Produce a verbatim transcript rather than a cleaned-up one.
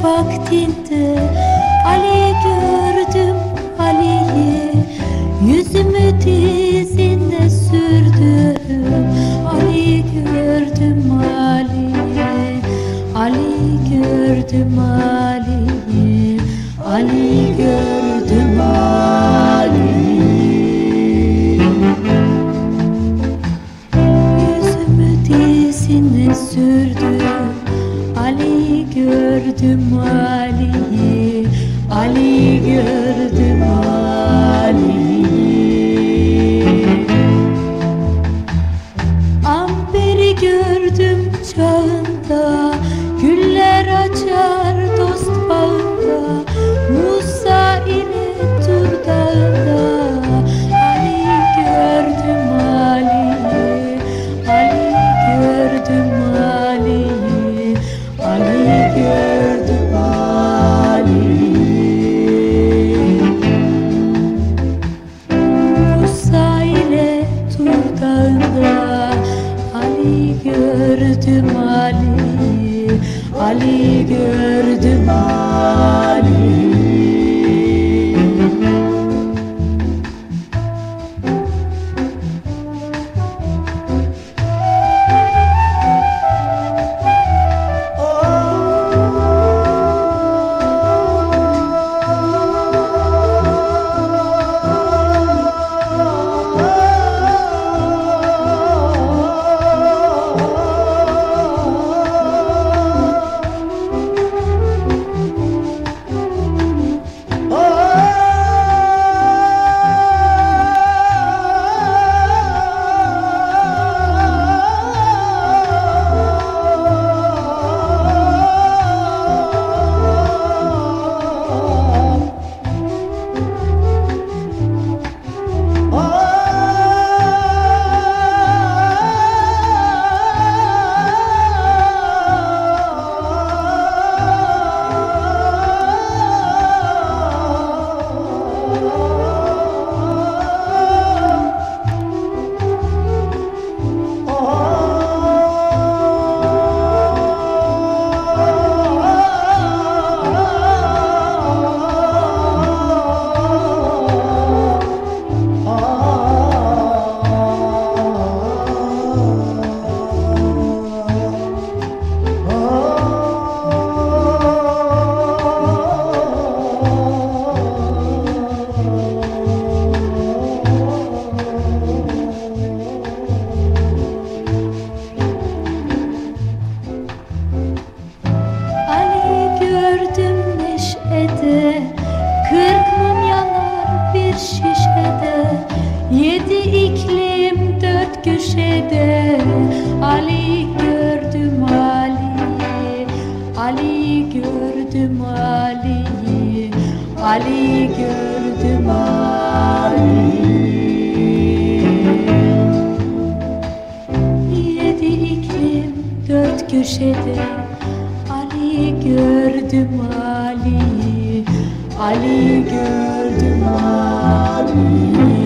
vaktinde Ali gördüm Ali'yi, yüzümü dizine sürdüm. Ali gördüm Ali'yi, Ali gördüm Ali'yi, Ali gördüm Ali'yi. Yüzümü dizine sürdüm, Ali gördüm Ali'yi, Ali gördüm Ali'yi. Amberi gördüm çağında, güller açar dost bağında, Musa ile Tur dağında. Ali gördüm Ali'yi, Ali gördüm Ali'yi, Ali gördüm Ali'yi. Musa ile Tur dağında, Ali gördüm Ali'yi, Ali gördüm Ali'yi. Kırk mum yanar bir şişede, yedi iklim dört köşede. Ali gördüm Ali'yi, Ali gördüm Ali'yi, Ali gördüm Ali'yi. Yedi iklim dört köşede, Ali gördüm Ali'yi, Ali gördüm Ali.